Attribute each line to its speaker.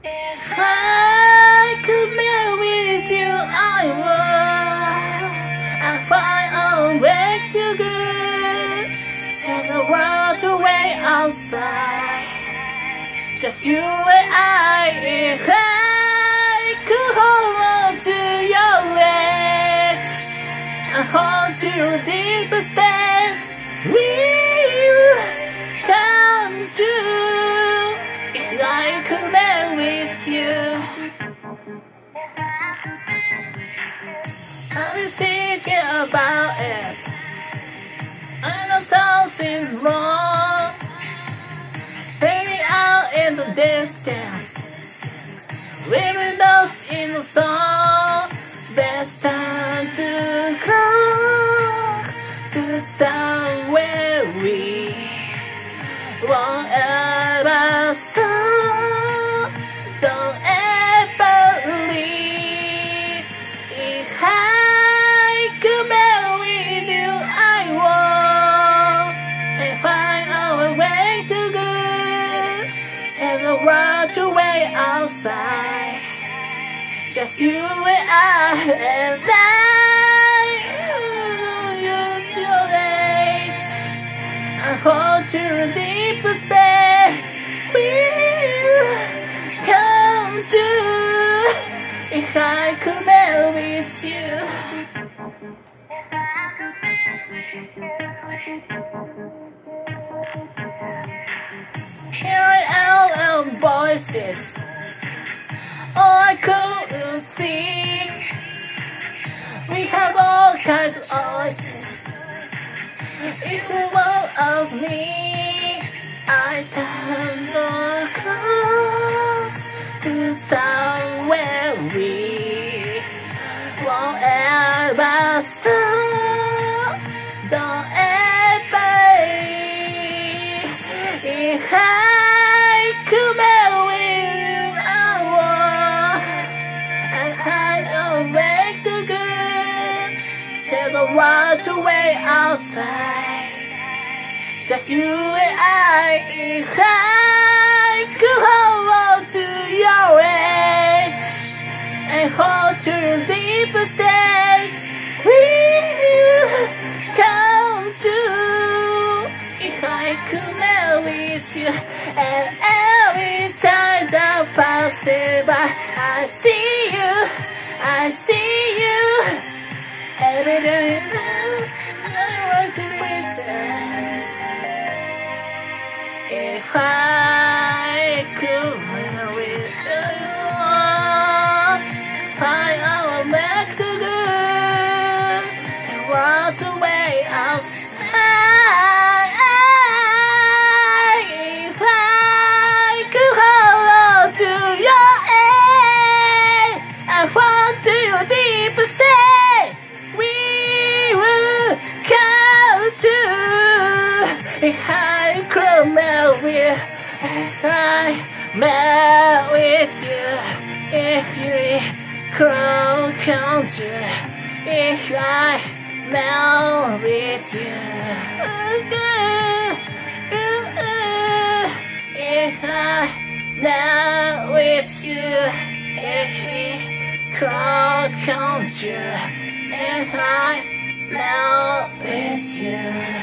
Speaker 1: If I could be with you, I would. I'd find a way to go. There's a world away outside. Just you and I. If I could hold on to your legs and hold to deeper state, we'll come true. If I could live with you, I'll be thinking about it. I know something's wrong, fading out in the distance, living lost in the song. Best time to cross to somewhere we won't ever stop. Don't ever leave. If I could be with you, I would. And find our way to go. There's a world to wait outside. Just you and I hold to deeper space. We'll come to. If I could be with you. Hearing our voices, all I couldn't see. We have all kinds of voices. If the world of me, I turn across to somewhere we won't ever stop. Don't ever leave. If I could be with you, I would. I'd find a way to go. There's a world to wait outside. Just you and I. If I could hold on to your edge and hold to your deeper state, we'll come to. If I could live with you, and every time that passes by, I see you, I see you. Every day I want to pretend. If I could live with you, find our back to good, and walk away outside. If I could hold on to your end and fall to your deepest state, we will come to. If I could melt with, if I melt with you, if you could come to, if I melt with you, if I melt with you, if you could come to, if I melt with you.